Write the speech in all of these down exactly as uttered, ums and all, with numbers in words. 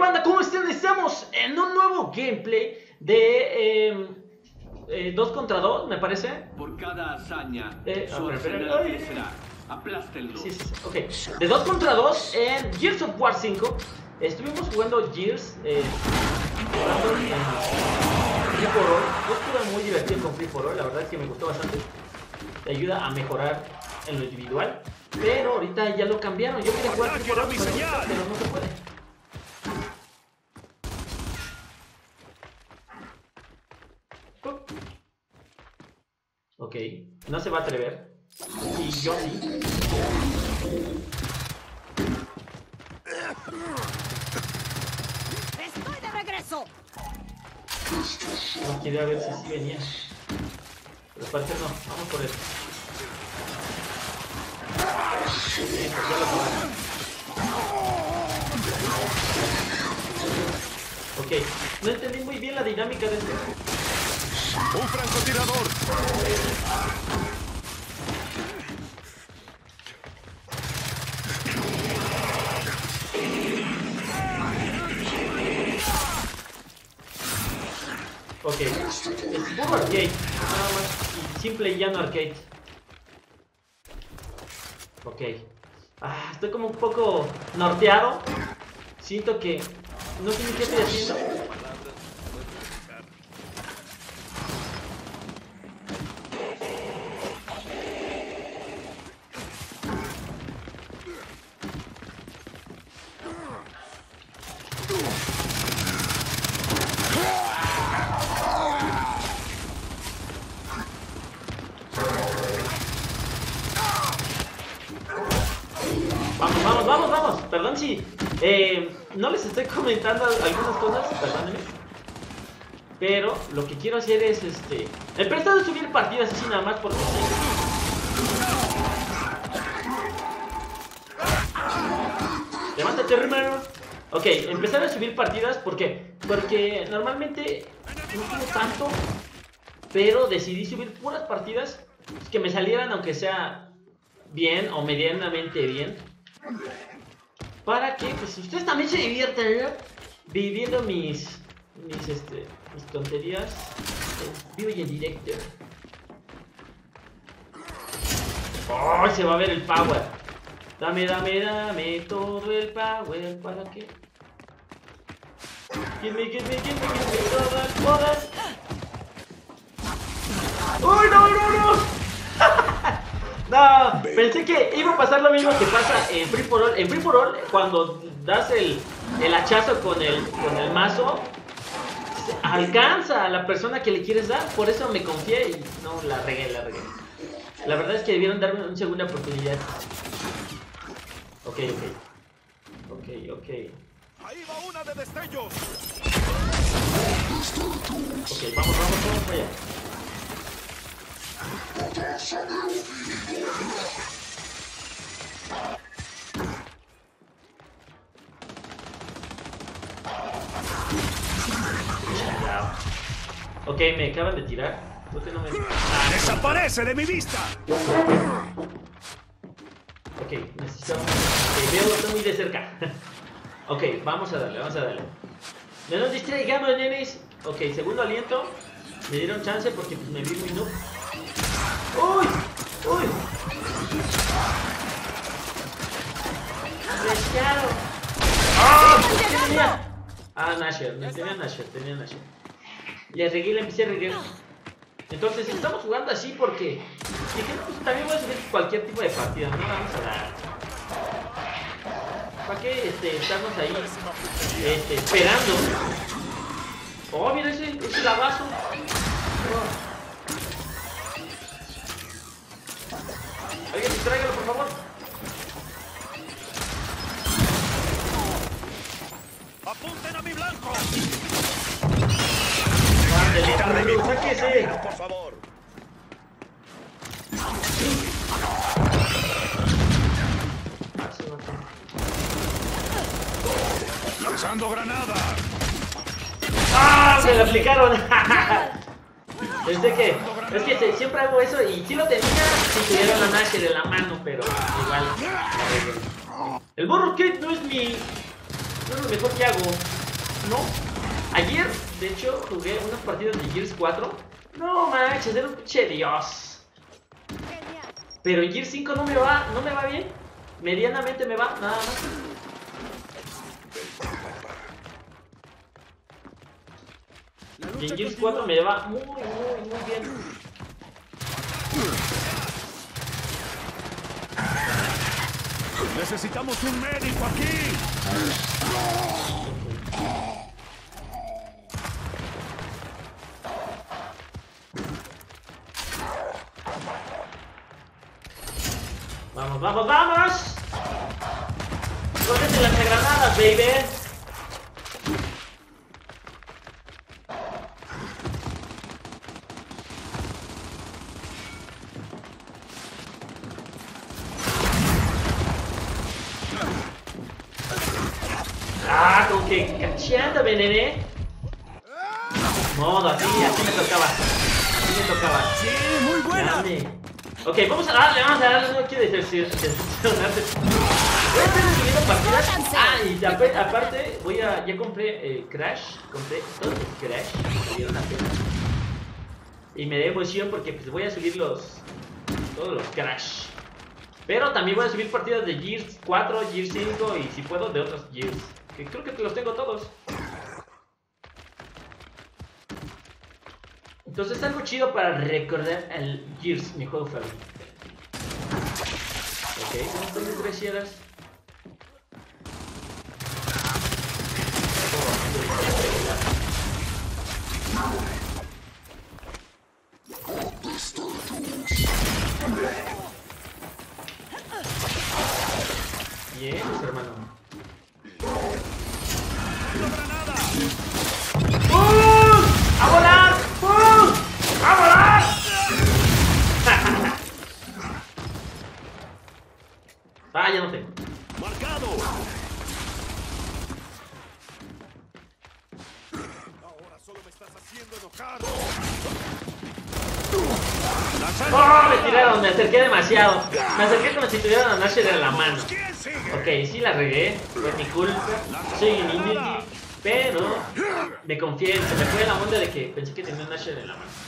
banda? ¿Cómo están? Estamos en un nuevo gameplay de eh, eh, dos contra dos, me parece. Por cada hazaña, eh, su arsenal crecerá. Aplástenlo. Sí, sí, sí, ok. De dos contra dos en Gears of War cinco. Estuvimos jugando Gears eh, jugando en Free for All. Yo estuve muy divertido con Free for All, la verdad es que me gustó bastante. Te ayuda a mejorar en lo individual. Pero ahorita ya lo cambiaron. Yo quería jugar Free for All, pero, pero no se puede. Ok, no se va a atrever. Y yo sí. ¡Estoy de regreso! No quería ver si sí venía. Pero parece no. Vamos por él. Bien, pues ya lo acabaron. Ok, no entendí muy bien la dinámica de este. ¡Un francotirador! Ok, es puro arcade, nada más, simple y llano arcade. Ok, ah, estoy como un poco norteado. Siento que no sé ni qué estoy haciendo. Vamos, vamos, vamos, vamos. Perdón si eh, no les estoy comentando algunas cosas, perdónenme. Pero lo que quiero hacer es este. Empezar a subir partidas así nada más porque sí. Levántate, hermano. Ok, empezar a subir partidas porque. Porque normalmente no tengo tanto. Pero decidí subir puras partidas que me salieran aunque sea bien o medianamente bien. Para que pues ustedes también se diviertan, ¿no? Viviendo mis mis este mis tonterías en vivo y en directo. ¡Oh! Se va a ver el power. Dame, dame, dame todo el power. ¿Para qué? Gimme, gimme, gimme, gimme todo el poder. ¡Uy, no, no, no! No, pensé que iba a pasar lo mismo que pasa en Free for All. En Free for All, cuando das el, el hachazo con el, con el mazo, alcanza a la persona que le quieres dar. Por eso me confié y no, la regué, la regué. La verdad es que debieron darme una segunda oportunidad. Ok, ok. Ok, ok. ¡Ahí va una de destellos! Ok, vamos, vamos, vamos para allá. Ok, me acaban de tirar. ¿Por qué no me... Ah, ¡Desaparece de mi vista! ok, necesitamos... Ok, veo esto muy de cerca. Ok, vamos a darle, vamos a darle. No nos distraigamos, nenes. Ok, segundo aliento. Me dieron chance porque pues, me vi muy noob. ¡Uy! ¡Uy! ¡Rescado! ¡Ah! ¡Tenía! Ah, Nasher, tenía Nasher, tenía Nasher. Le regué, le empecé a reguer. Entonces, estamos jugando así porque... Dije, pues también voy a subir cualquier tipo de partida, no vamos a dar. ¿Para qué este, estarnos ahí este, esperando? Oh, mira ese, ese lavazo. Oh. Alguien distráigalo, por favor. ¡Apunten a mi blanco! Ándale, sáquese. Por favor. ¡Lanzando granada! ¡Ah! Se lo aplicaron. Pensé que, es que se, siempre hago eso y sí lo tenía si tuviera la Nasher en la mano, pero igual. El Burro Kate no es mi, No es lo mejor que hago. No. Ayer, de hecho, jugué unas partidas de Gears cuatro. No manches, era un pinche dios. Pero en Gears cinco no me va, no me va bien. Medianamente me va, nada más. Y en Gears cuatro me va muy, muy, muy bien. Necesitamos un médico aquí. Vamos, vamos, vamos. Cógete las granadas, baby. Ah, como que cacheándome, nene. Modo, así, así me tocaba. Así me tocaba. Sí, muy buena. Grande. Ok, vamos a darle, vamos a darle, no quiero decepcionarte. Voy a estar subiendo partidas. Ah, y aparte, aparte voy a, ya compré eh, Crash, compré todos los Crash, me salieron la pena. Y me da emoción porque pues voy a subir los, todos los Crash. Pero también voy a subir partidas de Gears cuatro, Gears cinco y si puedo de otros Gears. Que creo que los tengo todos. Entonces es algo chido para recordar el Gears, mi juego favorito. Ok, ¿cómo están mis gracias? Bien, hermano. ¡Uh! ¡A volar! ¡Uh! ¡A volar! Ah, ya no tengo. Marcado. Ahora solo me estás haciendo enojar. ¡Oh! Me tiraron, me acerqué demasiado. Me acerqué como si tuvieran a Nasher en la mano. Ok, sí la regué, fue mi culpa. Soy un inútil, pero me confié, se me fue la onda de que pensé que tenía un Nasher en la mano.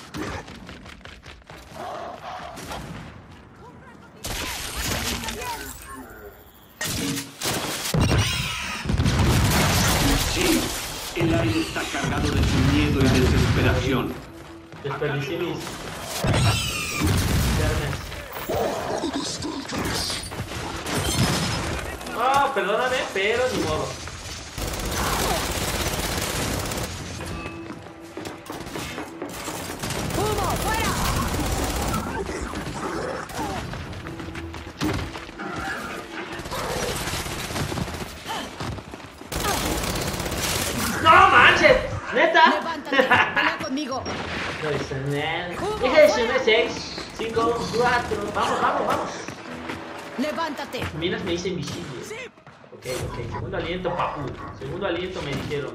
El aire está cargado de su miedo y desesperación. Desperdicié mis carnes. Oh, perdóname, pero ni modo. ¡Humo, fuera! ¡No manches! ¿Neta? Levántate, pelea conmigo. No dice nada. Deja de subir seis, cinco, cuatro. Vamos, vamos, vamos. Levántate. Minas me hice invisible. Ok, ok. Segundo aliento, papu. Segundo aliento me dijeron.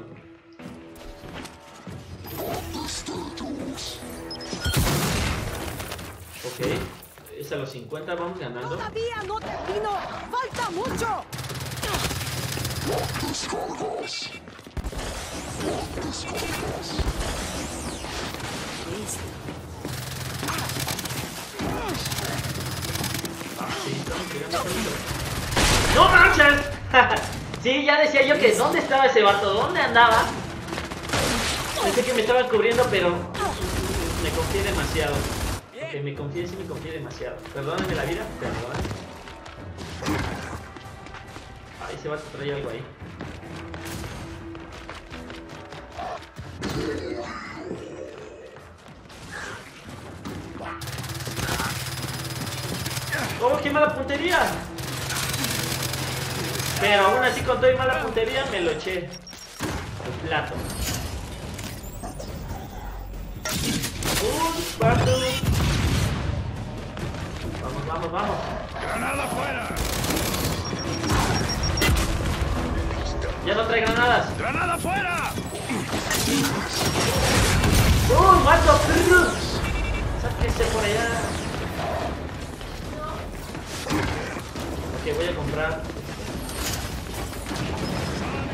Ok. Es a los cincuenta, vamos ganando. Todavía no termino. Falta mucho. ¡No manches! Sí, ya decía yo que ¿dónde estaba ese vato? ¿Dónde andaba? Pensé que me estaban cubriendo, pero me confié demasiado. Ok, me confié, sí me confié demasiado. Perdóname la vida, perdón. Ahí ese vato trae algo ahí. ¡Oh, qué mala puntería! Pero aún así con todo y mala puntería me lo eché al plato. Un paso. Vamos, vamos, vamos. ¡Granada afuera! Ya no trae granadas. ¡Granada afuera! ¡Uh, mato! Sáquese por allá. Ok, voy a comprar.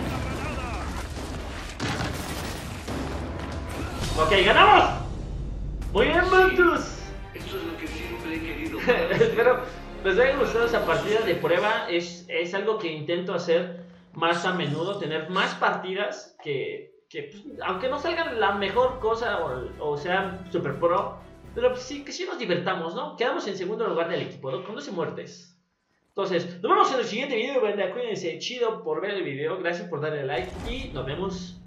Ok, ganamos. Muy bien, Mantus. Eso es lo que siempre he querido. Espero les haya gustado esa partida de prueba. Es, es algo que intento hacer más a menudo, tener más partidas que, que pues, aunque no salgan la mejor cosa o, o sean super pro, pero pues, sí, que sí nos divertamos, ¿no? Quedamos en segundo lugar del equipo, ¿no? Con doce muertes. Entonces, nos vemos en el siguiente video, banda. Cuídense, chido por ver el video, gracias por darle like y nos vemos